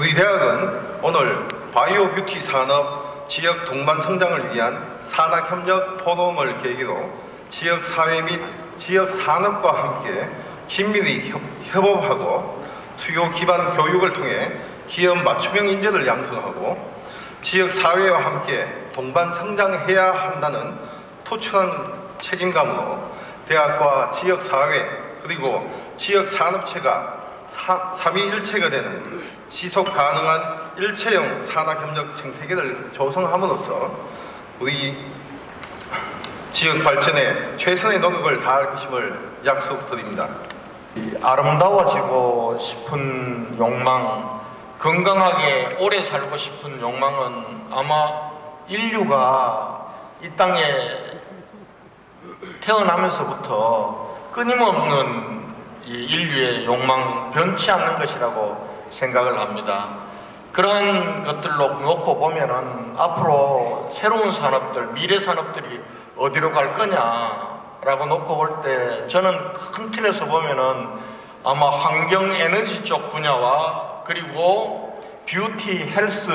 우리 대학은 오늘 바이오 뷰티 산업 지역 동반 성장을 위한 산학협력 포럼을 계기로 지역 사회 및 지역 산업과 함께 긴밀히 협업하고 수요 기반 교육을 통해 기업 맞춤형 인재를 양성하고 지역 사회와 함께 동반 성장해야 한다는 투철한 책임감으로 대학과 지역 사회 그리고 지역 산업체가 삼위일체가 되는 지속 가능한 일체형 산학협력 생태계를 조성함으로써 우리 지역 발전에 최선의 노력을 다할 것임을 약속드립니다. 아름다워지고 싶은 욕망, 건강하게 오래 살고 싶은 욕망은 아마 인류가 이 땅에 태어나면서부터 끊임없는 이 인류의 욕망 변치 않는 것이라고 생각을 합니다. 그러한 것들로 놓고 보면은 앞으로 새로운 산업들, 미래 산업들이 어디로 갈 거냐라고 놓고 볼 때 저는 큰 틀에서 보면은 아마 환경 에너지 쪽 분야와 그리고 뷰티, 헬스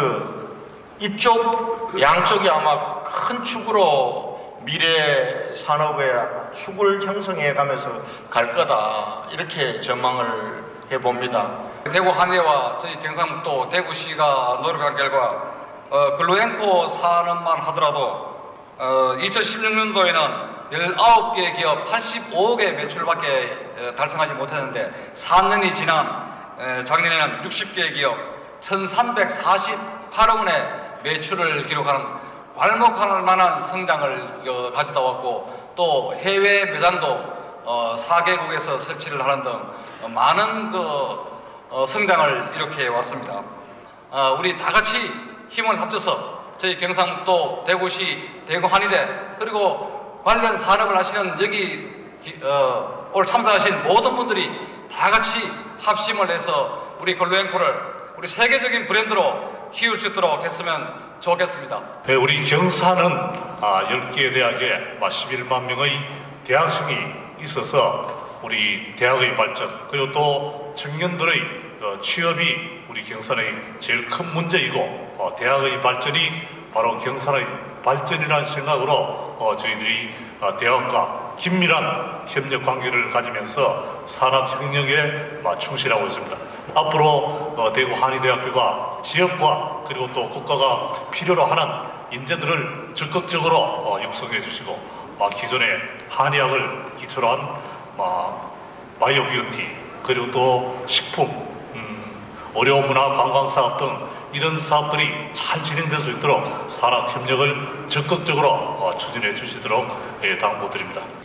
이쪽 양쪽이 아마 큰 축으로 미래 산업의 축을 형성해 가면서 갈 거다 이렇게 전망을 해봅니다. 대구 한의대와 저희 경상북도 대구시가 노력한 결과 글루엔코 산업만 하더라도 2016년도에는 19개 기업 85억의 매출밖에 달성하지 못했는데 4년이 지난 작년에는 60개 기업 1348억 원의 매출을 기록하는 괄목할 만한 성장을 가져다 왔고 또 해외 매장도 4개국에서 설치를 하는 등 많은 성장을 이렇게 왔습니다. 우리 다 같이 힘을 합쳐서 저희 경상북도 대구시 대구 한의대 그리고 관련 산업을 하시는 여기 오늘 참석하신 모든 분들이 다 같이 합심을 해서 우리 글루엔코를 우리 세계적인 브랜드로 키울 수 있도록 했으면 좋겠습니다. 우리 경사는 10개 대학에 11만 명의 대학생이 있어서 우리 대학의 발전 그리고 또 청년들의 취업이 우리 경산의 제일 큰 문제이고 대학의 발전이 바로 경산의 발전이라는 생각으로 저희들이 대학과 긴밀한 협력 관계를 가지면서 산업혁명에 충실하고 있습니다. 앞으로 대구 한의대학교가 지역과 그리고 또 국가가 필요로 하는 인재들을 적극적으로 육성해 주시고 기존의 한의학을 기초로 한 바이오 뷰티 그리고 또 식품, 의료문화 관광사업 등 이런 사업들이 잘 진행될 수 있도록 산업협력을 적극적으로 추진해 주시도록 당부드립니다.